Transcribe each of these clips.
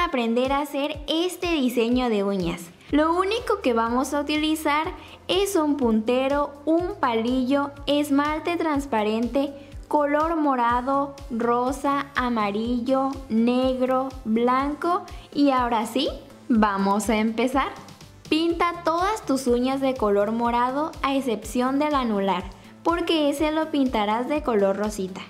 aprender a hacer este diseño de uñas. Lo único que vamos a utilizar es un puntero, un palillo, esmalte transparente, color morado, rosa, amarillo, negro, blanco y ahora sí, vamos a empezar. Pinta todas tus uñas de color morado a excepción del anular, porque ese lo pintarás de color rosita.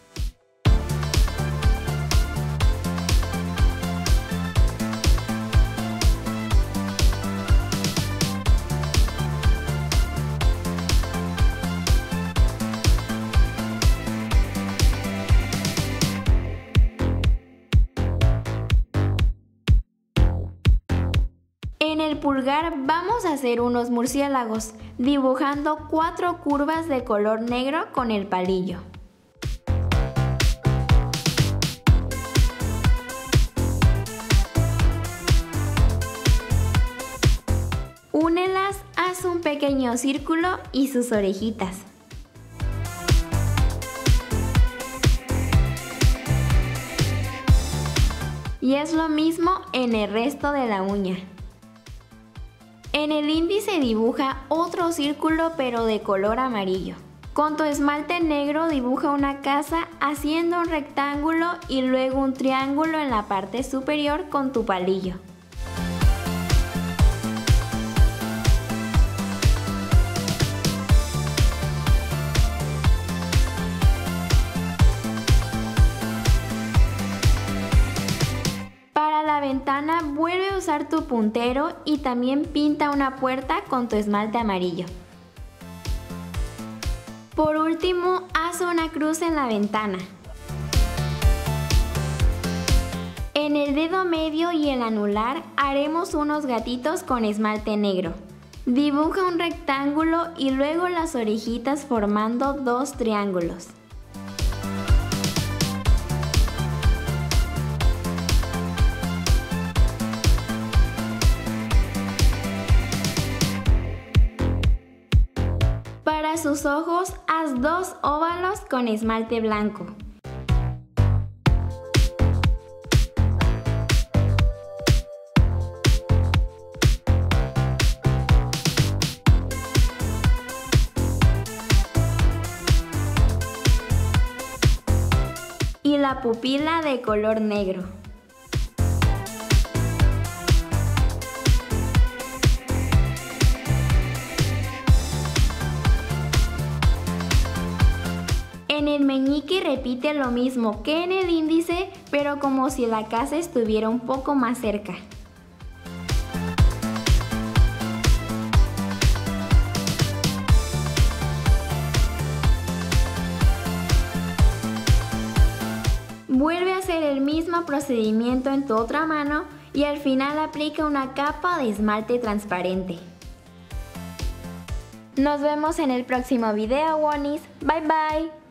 En el pulgar vamos a hacer unos murciélagos, dibujando 4 curvas de color negro con el palillo. Únelas, haz un pequeño círculo y sus orejitas. Y es lo mismo en el resto de la uña. En el índice dibuja otro círculo pero de color amarillo. Con tu esmalte negro dibuja una casa haciendo un rectángulo y luego un triángulo en la parte superior con tu palillo. Para la ventana vuelve a usar tu puntero y también pinta una puerta con tu esmalte amarillo. Por último, haz una cruz en la ventana. En el dedo medio y el anular haremos unos gatitos con esmalte negro. Dibuja un rectángulo y luego las orejitas formando 2 triángulos. Para sus ojos, haz 2 óvalos con esmalte blanco. Y la pupila de color negro. En el meñique repite lo mismo que en el índice, pero como si la casa estuviera un poco más cerca. Vuelve a hacer el mismo procedimiento en tu otra mano y al final aplica una capa de esmalte transparente. Nos vemos en el próximo video, Wonis. Bye bye.